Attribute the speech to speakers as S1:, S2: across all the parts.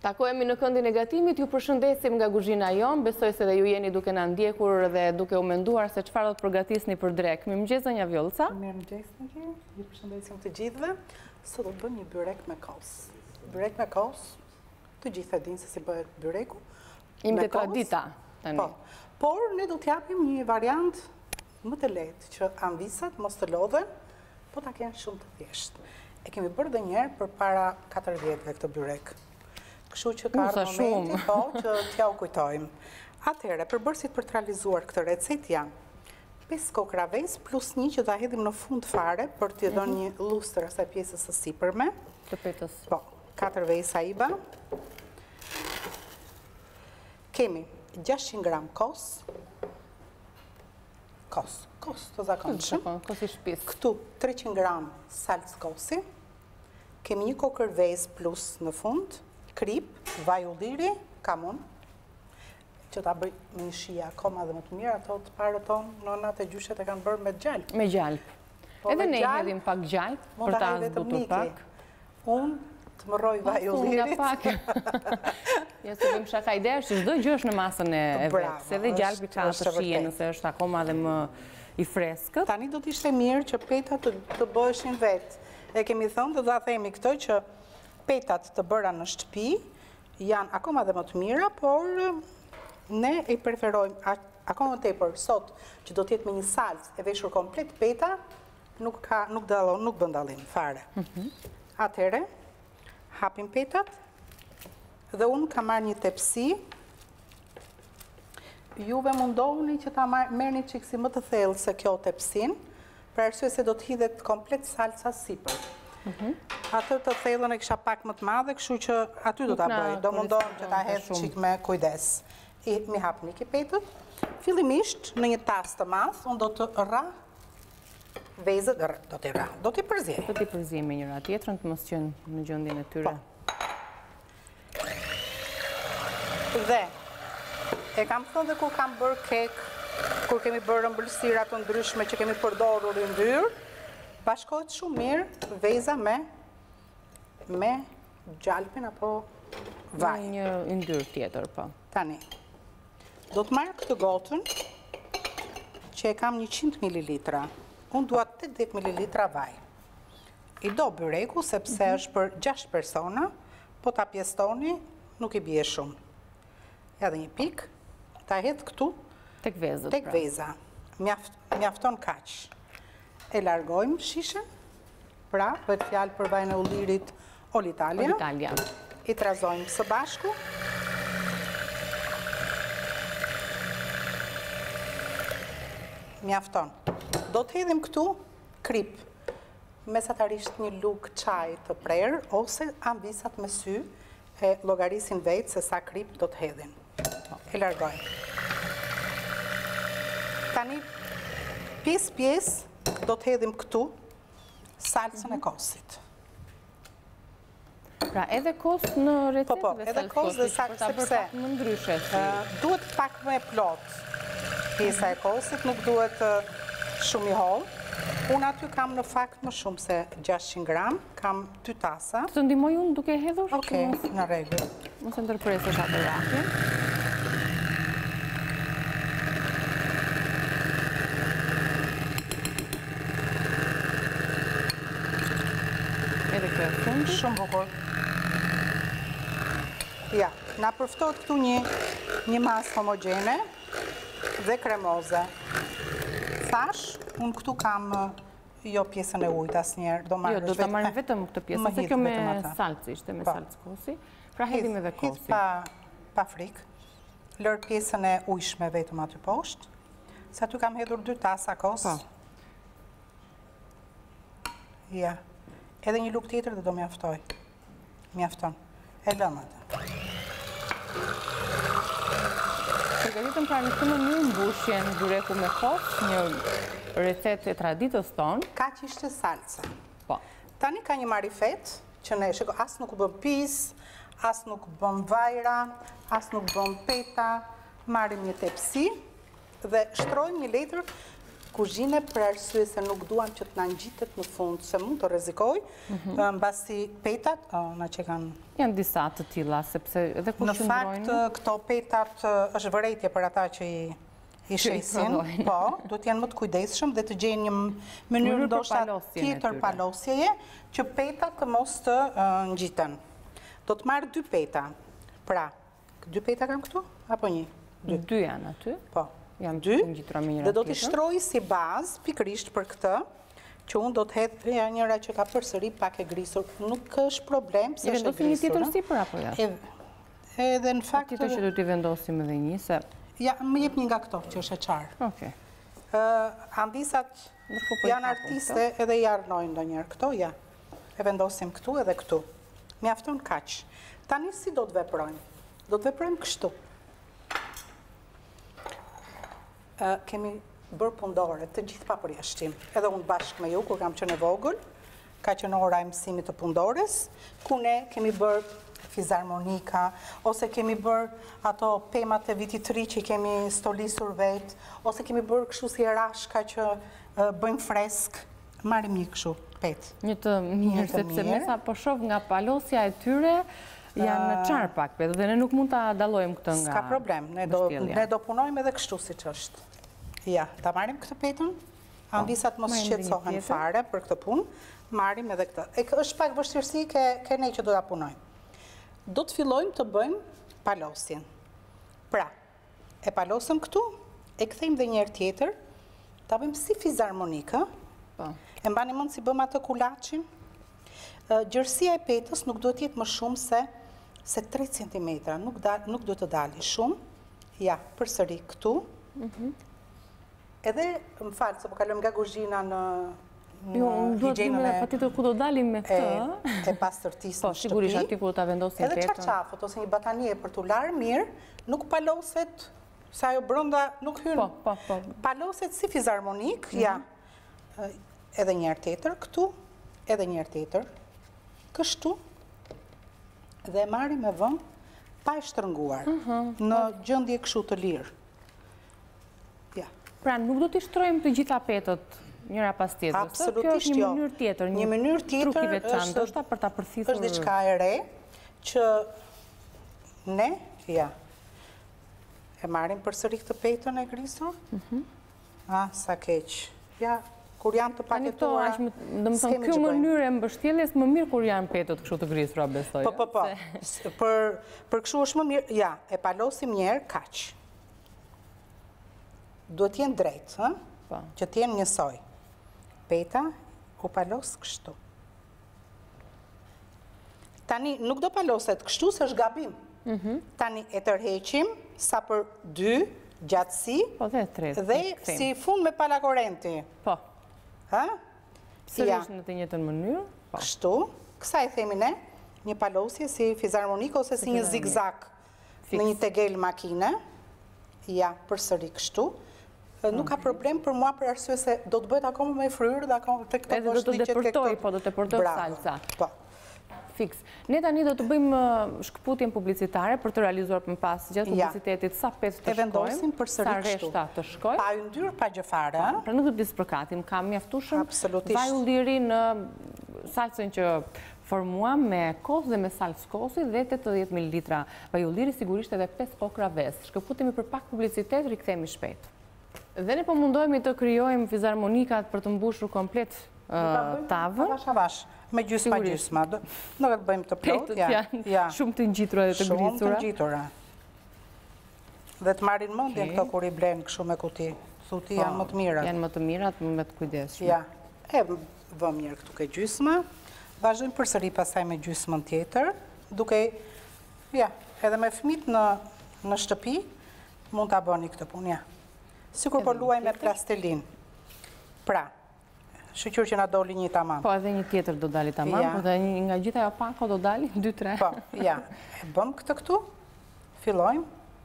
S1: Takohemi në këndin e gatimit, ju përshëndesim nga kuzhina jon, besoj se dhe ju jeni duke na ndjekur dhe duke u menduar se çfarë do të përgatisni për drek. Mirëmëngjes Zonja Vjollca.
S2: Mirëmëngjes Niki, ju përshëndesim të gjithëve. Sot do të bëjmë një byrek me kos. Byrek me kos, të gjithë e dinë se si bëhet byreku.
S1: Imte tradita tani.
S2: Po, por ne do t'japim një variant më të lehtë që anvisat mos të lodhen, po ta kenë shumë të thjeshtë. E kemi bërë dhe njerë për para 4 vjetëve këtë byrek. Kështu që ka momenti po që t'ja u kujtojmë. Atëherë, përbërësit për të realizuar këtë recet janë 5 kokra ves plus 1 që ta hedhim në fund fare për t'i dhënë një lustër asaj pjesës së sipërme.
S1: Të petës.
S2: Po, 4 vesa iba. Kemi 600 gram kos të zakonshëm.
S1: Kos i shtëpisë.
S2: Këtu 300 gram salcë kosi. Kemi një kokër ves plus në fund. Krip, vaj ulliri, kamun, që ta bëj me një shia akoma dhe më të mirë, ato të parë tonë, nonat e gjyshet e kanë bërë me gjalp.
S1: Me gjalp. Edhe ne hedhim pak gjalp, për ta zbutur pak.
S2: Unë të më roj vaj ullirit.
S1: Ja se bëjmë shaka ideja që çdo gjë është në masën e vetë, se edhe gjalpi ka të shije nëse është akoma dhe më i freskët.
S2: Tani do t'ishte mirë që petat të bëheshin vetë. E kemi thënë, do ta themi këto që petat të bëra në shtëpi janë akoma dhe më të mira, por ne i preferojmë akoma tepër sot që do t'jetë me një salcë e veshur komplet peta, nuk bën dallim fare. Atëherë, hapim petat dhe unë kam marrë një tepsi. Juve mundohuni që ta merrni çiksi më të thellë se kjo tepsin, për arsye se do të hidhet komplet salca sipër. Atë të thellën e kisha pak më të madhe, kështu që aty do ta bëj. Do mundohem që ta hedh çik me kujdes. Mi hap një kipetët. Fillimisht në një tas të madh, unë do të rra vezët, do t'i përzjej.
S1: Do t'i përzjej me njëra tjetrën të mos qenë në gjendjen e tyre.
S2: Dhe e kam thënë dhe kur kam bërë kek, kur kemi bërë ëmbëlsira të ndryshme që kemi përdorur i ndyrë, bashkohet shumë mirë veza me gjalpin apo vaj.
S1: Një yndyrë tjetër, po.
S2: Tani, do të marrë këtë gotën që e kam 100 ml. Unë dua 80 ml vaj. I do byreku sepse është për 6 persona, po ta pjestoni nuk i bie shumë. Edhe një pik, ta hedh këtu
S1: tek vezët.
S2: Tek veza. Mjafton kaq. E largojmë shishen, pra, për fjalë për vajin e ullirit Olitalia. I trazojmë së bashku. Mjafton. Do të hedhim këtu krip, mesatarisht një lugë çaj të prerë, ose ambisat me sy e llogarisin vetë se sa krip do të hedhin. E largojmë. Tani, pjesë do të hedhim këtu salcën e kosit.
S1: Pra edhe kos në recetë
S2: Po, edhe kos dhe salcë, sepse
S1: më ndryshe.
S2: Duhet pak më e plot pjesa e kosit, nuk duhet shumë i hollë. Unë aty kam në fakt më shumë se 600 gram, kam 2 tasa.
S1: Të ndihmoj unë duke hedhur?
S2: Okej, në rregull.
S1: Mos e ndërpresësh atë rrafin.
S2: Shumë bukur. Ja, na përftohet këtu një masë homogjene dhe kremoze. Thash, unë këtu kam jo pjesën e ujit asnjëherë, do marrë.
S1: Jo, do ta marrim vetëm këtë pjesë, se kjo me salcë ishte, me salcë kosi. Pra hedhim edhe kosi.
S2: Hedh pa frikë. Lër pjesën e ujshme vetëm aty poshtë. Se aty kam hedhur 2 tasa kos. Ja. Edhe një lugë tjetër dhe do mjaftoj. Mjafton. E lëmë atë.
S1: Përgatitëm pra në këtë mënyrë mbushjen byreku me kos, një recetë e traditës tonë.
S2: Kaq ishte salca.
S1: Po.
S2: Tani ka një marifet që ne as nuk bëm pis, as nuk bëm vajra, as nuk bëm peta. Marrim një tepsi dhe shtrojmë një letër kuzhine për arsye se nuk duam që të na ngjitet në fund, se mund të rrezikoj, mbasi petat, na që kanë...
S1: Janë disa të tilla, sepse edhe kur shndrojnë...
S2: Në fakt, këto petat është vërejtje për ata që i shesin, po, do të janë më të kujdesshëm dhe të gjejnë një mënyrë ndoshta tjetër palosjeje, që petat të mos të ngjiten. Do të marr 2 peta. Pra, 2 peta kam këtu apo 1?
S1: 2 janë aty.
S2: Po.
S1: Jam
S2: 2
S1: dhe
S2: do t'i shtroj si bazë pikërisht për këtë që unë do të hedh njëra që ka përsëri pak e grisur. Nuk është problem se është e grisur.
S1: Vendosim një tjetër sipër apo ja?
S2: Edhe në fakt
S1: tjetër që do t'i vendosim edhe një se
S2: ja, më jep një nga këto që është e qarë.
S1: Okej.
S2: Ambisat janë artiste edhe i arnojnë ndonjëherë këto, ja. E vendosim këtu edhe këtu. Mjafton kaq. Tani si do të veprojmë? Do të veprojmë kështu. Kemi bërë pundore të gjithë pa përjashtim. Edhe unë bashkë me ju, kur kam qenë e vogël, ka qenë ora e mësimit të pundores, ku ne kemi bërë fizarmonika, ose kemi bërë ato pemat e vitit ri që kemi stolisur vetë, ose kemi bërë kështu si rashka që bëjmë fresk, marim një kështu, pet.
S1: Një të mirë, sepse mesa po shoh nga palosja e tyre, janë në qarë pak, dhe ne nuk mund të dalojmë këtë nga...
S2: Ska problem, ne do punojmë edhe kështu si që është. Ja, ta marim këtë petën, ambisat mos shqetësohen fare për këtë punë, marim edhe këtë. është pak vështirësi ke ne që do ta punojmë. Do të fillojmë të bëjmë palosjen. Pra, e palosëm këtu, e kthejmë dhe njerë tjetër, ta bëjmë si fizarmonika, e mbani mund si bëjmë atë kulaçin. Gjërësia e petës nuk do t'jetë më shumë se 3 cm, nuk do të dali shumë. Ja, përsëri këtu. Edhe, më falë, se po kalëm nga kuzhina në higjienën
S1: patjetër ku do dalim me këtë.
S2: E pastërtisë në shtëpi.
S1: Po, sigurisht aty ku do ta vendosim petën.
S2: Edhe çarçafët ose një batanie për t'u larë mirë, nuk paloset, sa ajo brenda nuk hyn.
S1: Po.
S2: Paloset si fizarmonik, ja. Edhe një herë tjetër këtu, edhe një herë tjetër. Kështu, dhe e marrim me vëmë pa e shtrënguar, në gjendje kështu të lirë. Ja.
S1: Pra, nuk do t'i shtrojmë të gjitha petët njëra pas tjetër.
S2: Absolutisht jo.
S1: Kjo është një mënyrë tjetër, një truk i veçantë, është për ta përthithur.
S2: Është diçka e re që ne, ja, e marrim përsëri këtë petën e grisur. Sa keq. Ja, kur janë të paketuara.
S1: Do më thonë, kjo mënyrë e mbështjelljes më mirë kur janë petët kështu të grisura, besoj.
S2: Po. Për kështu është më mirë, ja, e palosim njerë kaq. Duhet t'jenë drejtë, që t'jenë njësoj. Peta u palos kështu. Tani nuk do paloset kështu se është gabim. Tani e tërheqim sa për 2 gjatësi dhe si fund me pala korrenti.
S1: Po. Sërish në të njëjtën mënyrë.
S2: Kështu, kësa e themi ne, një palosje si fizarmonik ose si një zigzag në një tegel makine. Ja, përsëri kështu. Nuk ka problem për mua për arsye se do të bëhet akoma me fryrë dhe akoma të këto
S1: do të deportoj, po do të deportoj salsa.
S2: Po.
S1: Fiks. Ne tani do të bëjmë shkëputjen publicitare për të realizuar më pas gjatë publicitetit sa petë të shkojmë, sa reshta të shkojmë.
S2: Pa yndyrë, pa gjë fare.
S1: Pra nuk do të disprakatim, kam mjaftueshëm vaj ulliri në salsën që formuam me kos dhe me salsë kosi dhe 80 ml vaj ulliri, sigurisht edhe 5 kokra ves. Shkëputemi për pak publicitet, rikthehemi shpejt. Dhe ne po mundohemi të krijojmë fizarmonikat për të mbushur komplet tavën.
S2: Avash, me gjysma. Nuk e të bëjmë të plot.
S1: Petët janë shumë të ngjitura dhe të grisura.
S2: Shumë të ngjitura. Dhe të marrin mendjen këto kur i blenë kështu me kuti. Thuti janë më të mirat.
S1: Janë më të mirat, më të kujdesshme.
S2: Ja, e vëm mirë këtu ke gjysma. Vazhdojmë përsëri pasaj me gjysmën tjetër. Duke, ja, edhe me fëmijët në shtëpi, mund ta bëni këtë punë, ja. Sikur po luaj me plastelin. Pra, shqyqyr që na doli një tamam.
S1: Po, edhe një tjetër do dali tamam, po dhe nga gjitha jo pako do dali, 2-3.
S2: Po, ja. E bëm këtë këtu, fillojmë.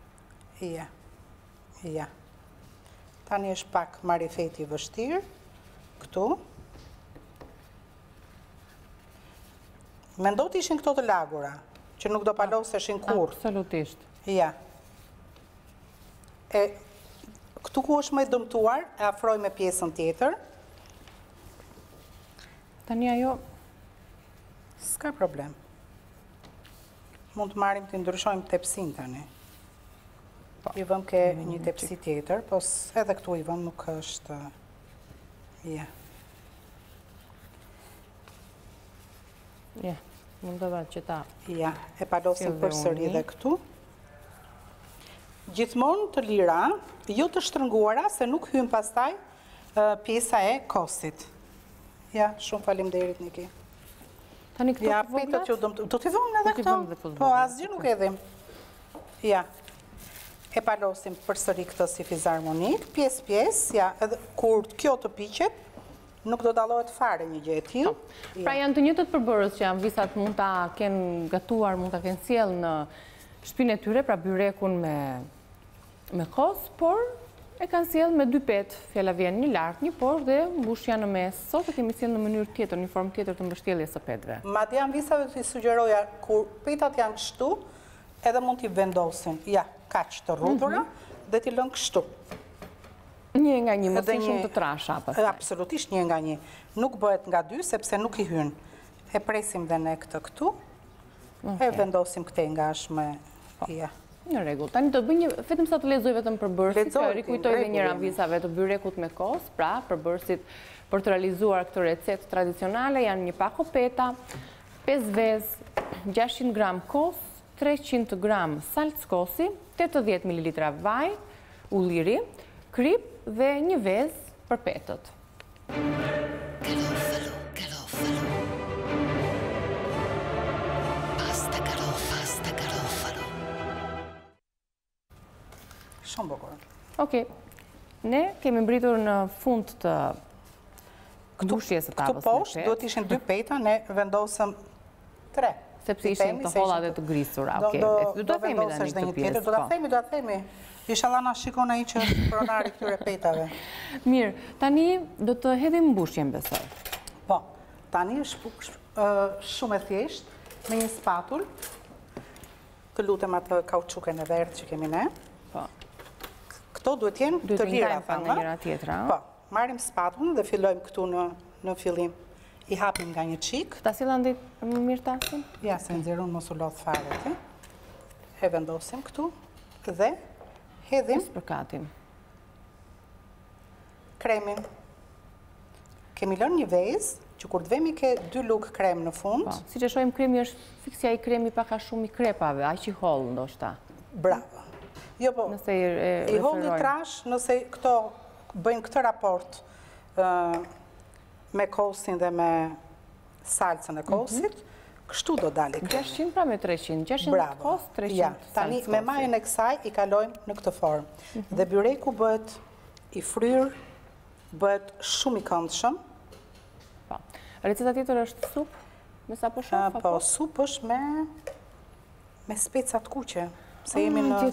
S2: Ja. Tani është pak marifeti vështirë. Këtu. Mendo të ishin këto të lagura, që nuk do paloseshin kur.
S1: Absolutisht.
S2: Ja. Këtu ku është më i dëmtuar, e afroj me pjesën tjetër.
S1: Tani ajo...
S2: S'ka problem. Mund të marim të ndryshojmë tepsin tani. I vëm ke një tepsi tjetër, po edhe këtu i vëm nuk është... Ja.
S1: Ja, mund të vetë që ta...
S2: Ja, e palosim përsëri dhe këtu. Gjithmonë të lira, jo të shtrënguara, se nuk hymë pastaj pjesa e kosit. Ja, shumë faleminderit Niki.
S1: Tani këto
S2: të voglat? Do t'i vëmë edhe këto? Po, asgjë nuk edhim. Ja. E palosim përsëri këtë si fizarmonik, pjesë, ja, edhe kur kjo të piqet, nuk do dallohet fare një gjë e tillë.
S1: Pra janë të njëjtët përbërës që janë visat mund ta kenë gatuar, mund ta kenë sjellë në shtëpinë e tyre, pra byrekun me kos, por e kanë sjellë me 2 petë, fjala vjen një lart, një poshtë dhe mbushja në mes. Sot e kemi sjellë në mënyrë tjetër, në formë tjetër të mbështjelljes së petëve.
S2: Madje janë visave të sugjeroja kur petat janë kështu, edhe mund t'i vendosin, ja, kaq të rrudhura dhe t'i lënë kështu.
S1: Një nga një, mos shumë të trasha.
S2: Absolutisht një nga një. Nuk bëhet nga 2, sepse nuk i hyn. E presim dhe ne këtë këtu, e vendosim këte nga shme.
S1: Një regull. Tani të bëj një, vetëm sa të lexoj vetëm përbërësit, rikujtoj dhe njëra visave të byrekut me kos, pra përbërësit për të realizuar këtë recetë tradicionale, janë një pako peta, 5 vezë, 600 gram kos, 300 gram salcë kosi, 80 ml vaj, ulliri, krip dhe një vezë për petët.
S2: Shumë bukur.
S1: Okej. Ne kemi mbritur në fund të mbushjes së tavës.
S2: Këtu poshtë duhet ishin 2 peta, ne vendosëm 3.
S1: Sepse ishin të holla dhe të grisura.
S2: Do të vendosësh dhe një tjetër, do ta themi. Inshallah na shikon ai që pronari këtyre petave.
S1: Mirë, tani do të hedhim mbushjen, besoj.
S2: Po, tani është shumë e thjeshtë me një spatull. Të lutem atë kauçuken e verdhë që kemi ne. Po. Këto duhet jenë të lira,
S1: nga njëra tjetra.
S2: Po, marrim spatullën dhe fillojmë këtu në fillim. I hapim nga një çik.
S1: Ta sillan ditë më mirë tasin?
S2: Ja, se nxjerrun mos u lodh fare. E vendosim këtu dhe hedhim kremin. Kemi lënë një vezë, që kur të vemi ke 2 lugë krem në fund.
S1: Si që shojmë kremi është fiksja i kremi paka shumë i krepave, aq i hollë ndoshta.
S2: Bravo. Jo po, i hollë i trash, nëse këto bëjnë këtë raport me kosin dhe me salcën e kosit, kështu do dali kremi.
S1: 600 pra me 300, 600 kos, 300 salcë.
S2: Tani me majën e kësaj i kalojmë në këtë formë. Dhe byreku bëhet i fryrë, bëhet shumë i këndshëm.
S1: Receta tjetër është sup? Me sa po shoh?
S2: Po, sup është me specat kuqe. Se jemi në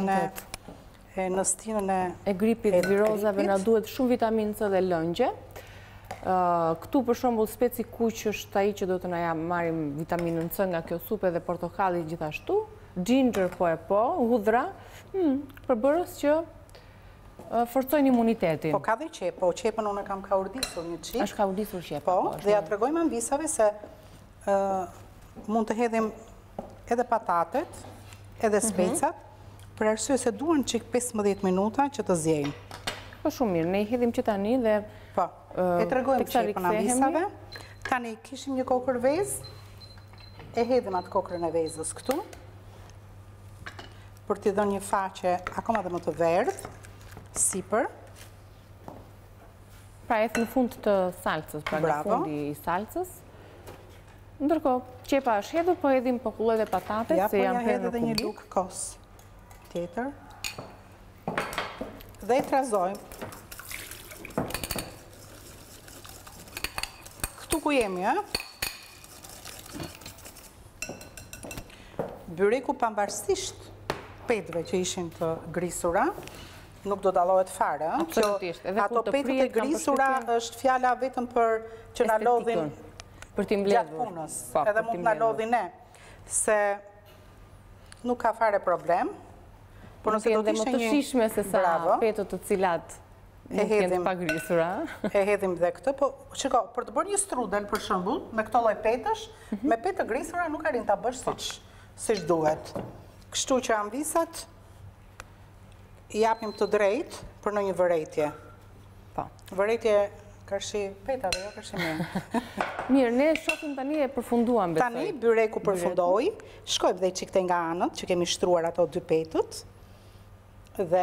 S2: stinën
S1: e gripit, virozave, na duhet shumë vitaminë C dhe lëngje. Këtu për shembull speci kuq është ai që do të na marrim vitaminën C nga kjo supë dhe portokalli gjithashtu. Ginger po, hudhra, përbërës që forcojnë imunitetin.
S2: Po ka dhe qepë, po qepën unë kam kaurdisur një qik.
S1: Është kaurdisur qepë.
S2: Po, dhe ja tregojmë anvisave se mund të hedhim edhe patatet, edhe specat, për arsye se duan qik 15 minuta që të zjejnë.
S1: Po shumë mirë, ne i hedhim që tani dhe...
S2: Po, e tregojmë qepën anvisave. Tani kishim një kokër vezë, e hedhim atë kokërën e vezës këtu, për t'i dhënë një faqe akoma dhe më të verdhë, sipër.
S1: Pra e në fund të salcës, pra në fundi i salcës. Ndërkohë, qepa është hedhur, po edhim populloj dhe patate, se janë
S2: hedhë edhe një lukë kos tjetër. Dhe i trazojmë. Këtu ku jemi, byreku pavarësisht petëve që ishin të grisura, nuk do dallohet fare.
S1: Absolutisht.
S2: Ato petët e grisura është fjala vetëm për që na lodhin gjatë punës. Edhe mund na lodhin ne. Se nuk ka fare problem, Por nëse do
S1: të jenë më të shishme se sa petët të cilat nuk jenë të pagrisura.
S2: E hedhim dhe këtë, po shiko, për të bërë një strudel për shembull, me këto lloj petësh, me petë të grisura nuk arrin ta bësh siç duhet. Kështu që amvisat i japim të drejt për në një vërejtje.
S1: Po.
S2: Vërejtje kërshi petave, jo kërshi me.
S1: Mirë, ne shohim tani e përfunduam besoj.
S2: Tani byreku përfundoi, shkojmë dhe çikte nga anët që kemi shtruar ato dy petët. Dhe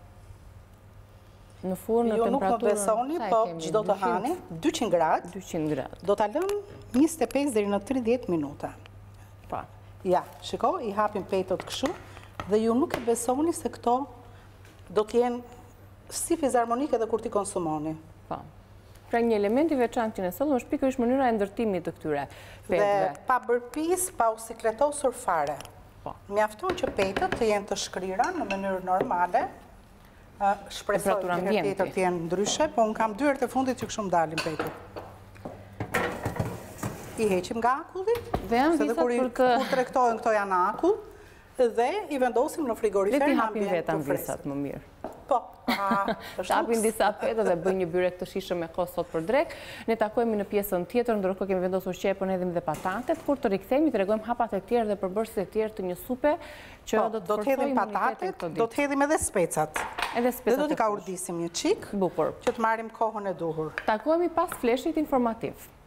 S1: në furrë në temperaturën.
S2: Ju nuk më besoni, po çdo të hani 200 gradë.
S1: 200 gradë.
S2: Do ta lëm 25 deri në 30 minuta.
S1: Pa.
S2: Ja, shiko, i hapim petët kështu dhe ju nuk e besoni se këto do t'jenë si fizarmonike dhe kur t'i konsumoni.
S1: Pa. Pra një element i veçantë që ne sollëm është pikërisht mënyra e ndërtimit të këtyre petëve.
S2: Dhe pa bërpis, pa u sikletosur fare. Mjafton që petët të jenë të shkrira në mënyrë normale, shpresoj që herë tjetër të jenë ndryshe, po unë kam 2 herë të fundit që kështu më dalin petët. I heqim nga akulli, se dhe kur tregtohen këto janë akull, dhe i vendosim në frigorifer në ambient të freskët.
S1: Le t'i hapim vetë amvisat më mirë.
S2: Po.
S1: Hapin disa petë dhe bëjnë një byrek të shishëm me kohë sot për drek. Ne takojmë në pjesën tjetër, ndërkohë kemi vendosur që e po hedhim dhe patatet. Kur të rikthehemi, tregojmë hapat e tjerë dhe përbërësit e tjerë të një supe që do të forcojë imunitetin këto ditë.
S2: Do të hedhim edhe specat.
S1: Edhe specat.
S2: Dhe do t'i ka urdisim një çik.
S1: Bukur.
S2: Që të marrim kohën e duhur.
S1: Takohemi pas fleshit informativ.